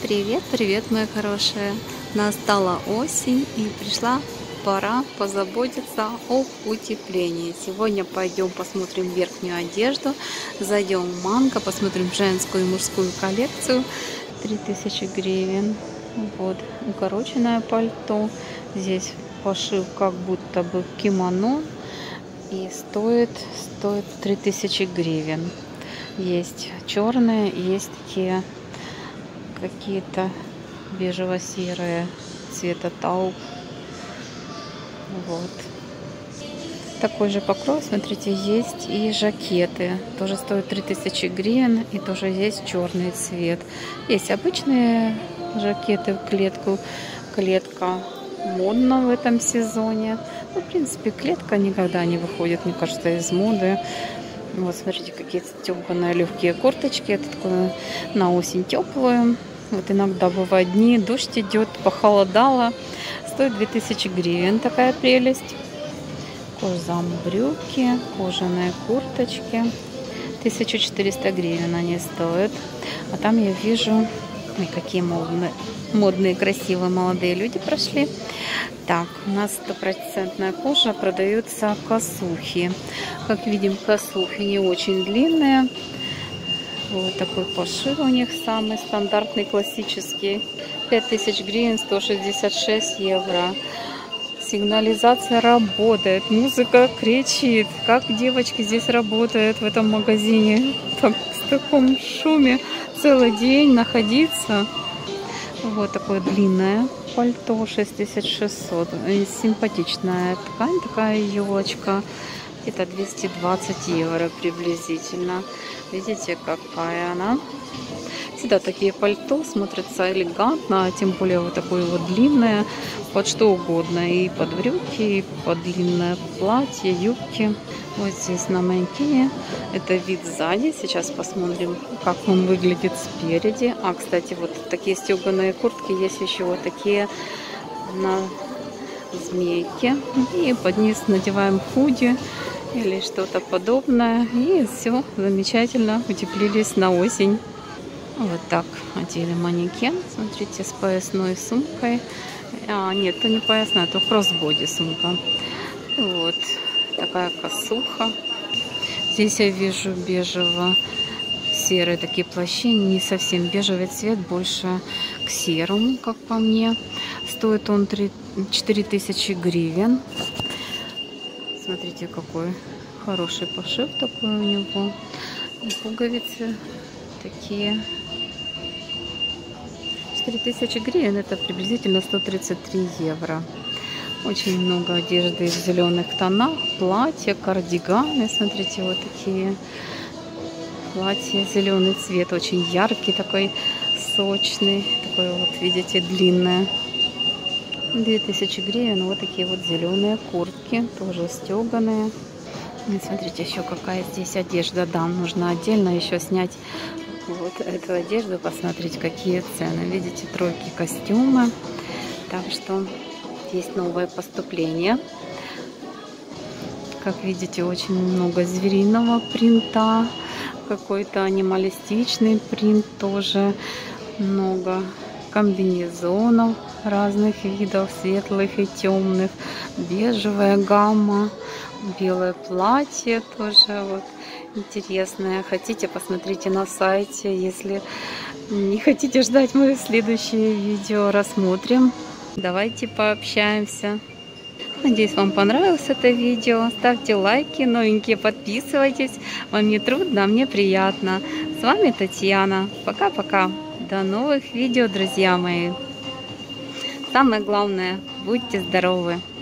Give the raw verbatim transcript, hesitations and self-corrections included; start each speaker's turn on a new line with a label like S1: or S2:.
S1: Привет, привет, мои хорошие! Настала осень и пришла пора позаботиться об утеплении. Сегодня пойдем посмотрим верхнюю одежду, зайдем в Манго, посмотрим женскую и мужскую коллекцию. три тысячи гривен. Вот укороченное пальто. Здесь пошив как будто бы кимоно и стоит, стоит три тысячи гривен. Есть черные, есть такие какие-то бежево-серые цвета тауп. Вот такой же покрой, смотрите, есть и жакеты, тоже стоят три тысячи гривен, и тоже есть черный цвет. Есть обычные жакеты в клетку, клетка модна в этом сезоне. Ну, в принципе, клетка никогда не выходит, мне кажется, из моды. Вот смотрите, какие теплые легкие курточки, это такое на осень теплую. Вот иногда бывают дни, дождь идет, похолодало, стоит две тысячи гривен, такая прелесть. Кожзам брюки, кожаные курточки, тысяча четыреста гривен они стоят. А там я вижу, ой, какие модные, модные, красивые молодые люди прошли. Так, у нас стопроцентная кожа, продаются косухи. Как видим, косухи не очень длинные. Вот такой пошив у них самый стандартный, классический. пять тысяч гривен, сто шестьдесят шесть евро. Сигнализация работает, музыка кричит. Как девочки здесь работают в этом магазине. Так, в таком шуме целый день находиться. Вот такое длинное пальто, шесть тысяч шестьсот. Симпатичная ткань, такая елочка. Это двести двадцать евро приблизительно. Видите, какая она. Всегда такие пальто смотрятся элегантно, тем более вот такое вот длинное, под что угодно. И под брюки, и под длинное платье, юбки. Вот здесь на манекене. Это вид сзади. Сейчас посмотрим, как он выглядит спереди. А, кстати, вот такие стеганые куртки есть еще вот такие на змейке. И под низ надеваем худи или что-то подобное. И все, замечательно, утеплились на осень. Вот так одели манекен. Смотрите, с поясной сумкой. А, нет, это не поясная, это кроссбоди сумка. Вот такая косуха. Здесь я вижу бежево-серые такие плащи. Не совсем бежевый цвет, больше к серому, как по мне. Стоит он четыре тысячи гривен. Смотрите, какой хороший пошив такой у него. И пуговицы такие. четыре тысячи гривен, это приблизительно сто тридцать три евро. Очень много одежды в зеленых тонах, платья, кардиганы. Смотрите, вот такие платья, зеленый цвет, очень яркий, такой сочный, такой вот, видите, длинное. две тысячи гривен, вот такие вот зеленые куртки, тоже стеганые. И смотрите, еще какая здесь одежда. Да, нужно отдельно еще снять вот эту одежду, посмотреть, какие цены. Видите, тройки костюмы. Так что есть новое поступление. Как видите, очень много звериного принта. Какой-то анималистичный принт тоже. Много комбинезонов разных видов, светлых и темных. Бежевая гамма. Белое платье тоже вот интересное. Хотите, посмотрите на сайте. Если не хотите ждать мои следующие видео, рассмотрим. Давайте пообщаемся. Надеюсь, вам понравилось это видео. Ставьте лайки, новенькие, подписывайтесь. Вам не трудно, а мне приятно. С вами Татьяна. Пока-пока. До новых видео, друзья мои. Самое главное, будьте здоровы.